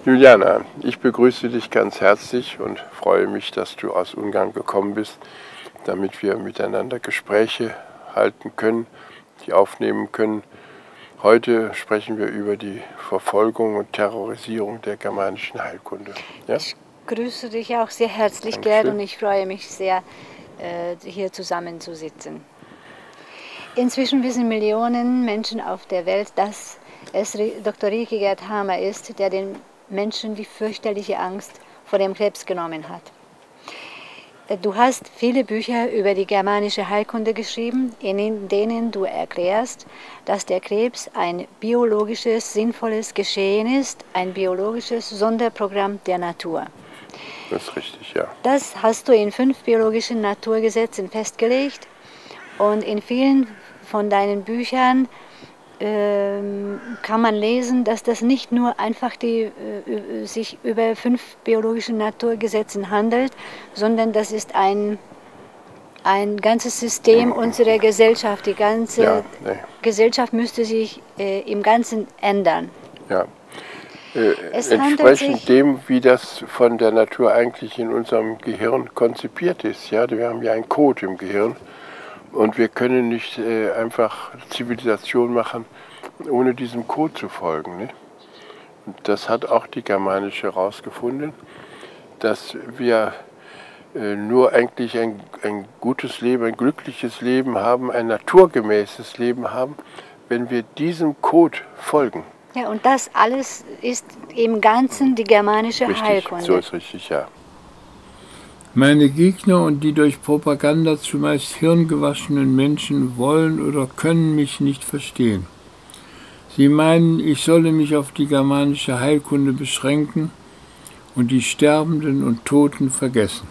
Juliana, ich begrüße dich ganz herzlich und freue mich, dass du aus Ungarn gekommen bist, damit wir miteinander Gespräche halten können, die aufnehmen können. Heute sprechen wir über die Verfolgung und Terrorisierung der germanischen Heilkunde. Ja? Ich grüße dich auch sehr herzlich, Dankeschön. Gerd, und ich freue mich sehr, hier zusammenzusitzen. Inzwischen wissen Millionen Menschen auf der Welt, dass es Dr. Rieke Gerd Hamer ist, der den Menschen die fürchterliche Angst vor dem Krebs genommen hat. Du hast viele Bücher über die germanische Heilkunde geschrieben, in denen du erklärst, dass der Krebs ein biologisches, sinnvolles Geschehen ist, ein biologisches Sonderprogramm der Natur. Das ist richtig, ja. Das hast du in 5 biologischen Naturgesetzen festgelegt, und in vielen von deinen Büchern kann man lesen, dass das nicht nur einfach sich über 5 biologische Naturgesetzen handelt, sondern das ist ein ganzes System unserer Gesellschaft. Die ganze Gesellschaft müsste sich im Ganzen ändern. Ja. Entsprechend dem, wie das von der Natur eigentlich in unserem Gehirn konzipiert ist. Ja? Wir haben ja einen Code im Gehirn. Und wir können nicht einfach Zivilisation machen, ohne diesem Code zu folgen. Ne? Und das hat auch die germanische herausgefunden, dass wir nur eigentlich ein gutes Leben, ein glückliches Leben haben, ein naturgemäßes Leben haben, wenn wir diesem Code folgen. Ja, und das alles ist im Ganzen die germanische Heilkunde. So ist richtig, ja. Meine Gegner und die durch Propaganda zumeist hirngewaschenen Menschen wollen oder können mich nicht verstehen. Sie meinen, ich solle mich auf die germanische Heilkunde beschränken und die Sterbenden und Toten vergessen.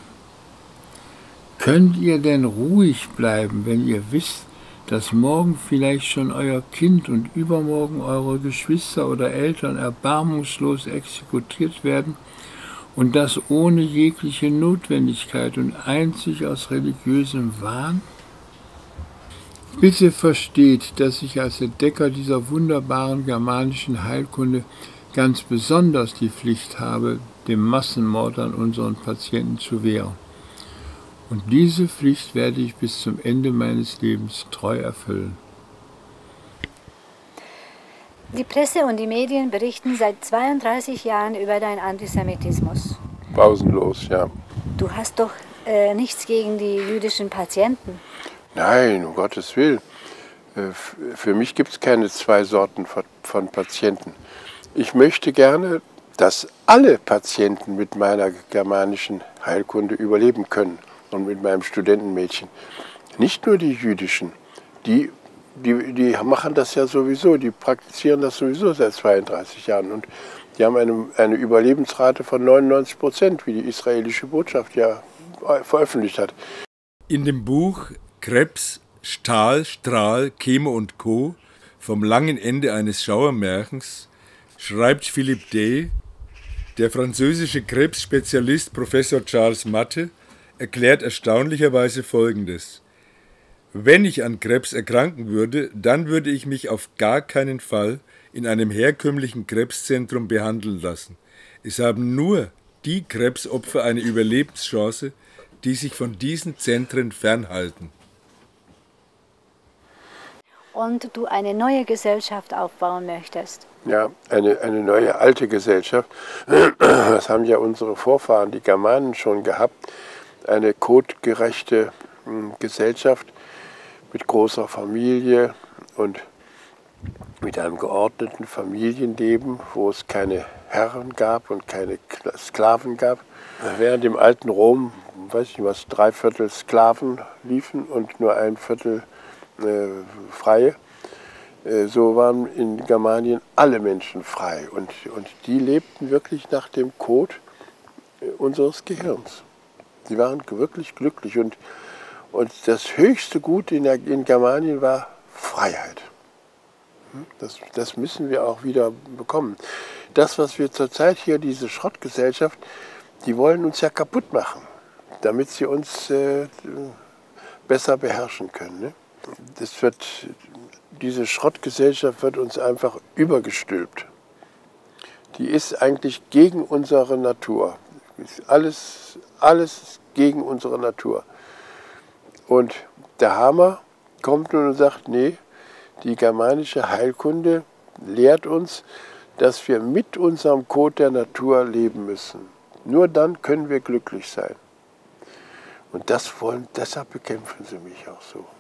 Könnt ihr denn ruhig bleiben, wenn ihr wisst, dass morgen vielleicht schon euer Kind und übermorgen eure Geschwister oder Eltern erbarmungslos exekutiert werden? Und das ohne jegliche Notwendigkeit und einzig aus religiösem Wahn? Bitte versteht, dass ich als Entdecker dieser wunderbaren germanischen Heilkunde ganz besonders die Pflicht habe, dem Massenmord an unseren Patienten zu wehren. Und diese Pflicht werde ich bis zum Ende meines Lebens treu erfüllen. Die Presse und die Medien berichten seit 32 Jahren über deinen Antisemitismus. Pausenlos, ja. Du hast doch nichts gegen die jüdischen Patienten. Nein, um Gottes Willen. Für mich gibt es keine 2 Sorten von Patienten. Ich möchte gerne, dass alle Patienten mit meiner germanischen Heilkunde überleben können und mit meinem Studentenmädchen. Nicht nur die jüdischen, die machen das ja sowieso, die praktizieren das sowieso seit 32 Jahren und die haben eine Überlebensrate von 99%, wie die israelische Botschaft ja veröffentlicht hat. In dem Buch Krebs, Stahl, Strahl, Chemo und Co. vom langen Ende eines Schauermärchens schreibt Philippe Day, der französische Krebsspezialist Professor Charles Matte erklärt erstaunlicherweise Folgendes: Wenn ich an Krebs erkranken würde, dann würde ich mich auf gar keinen Fall in einem herkömmlichen Krebszentrum behandeln lassen. Es haben nur die Krebsopfer eine Überlebenschance, die sich von diesen Zentren fernhalten. Und du eine neue Gesellschaft aufbauen möchtest. Ja, eine neue alte Gesellschaft. Das haben ja unsere Vorfahren, die Germanen, schon gehabt. Eine codegerechte Gesellschaft mit großer Familie und mit einem geordneten Familienleben, wo es keine Herren gab und keine Sklaven gab. Während im alten Rom, weiß ich nicht was, 3/4 Sklaven liefen und nur 1/4 Freie. So waren in Germanien alle Menschen frei und die lebten wirklich nach dem Code unseres Gehirns. Sie waren wirklich glücklich und das höchste Gut in Germanien war Freiheit. Das müssen wir auch wieder bekommen. Das, was wir zurzeit hier, diese Schrottgesellschaft, die wollen uns ja kaputt machen, damit sie uns besser beherrschen können. Ne? Diese Schrottgesellschaft wird uns einfach übergestülpt. die ist eigentlich gegen unsere Natur. Ist alles gegen unsere Natur. Und der Hamer kommt nun und sagt, nee, die germanische Heilkunde lehrt uns, dass wir mit unserem Code der Natur leben müssen. Nur dann können wir glücklich sein. Und deshalb bekämpfen sie mich auch so.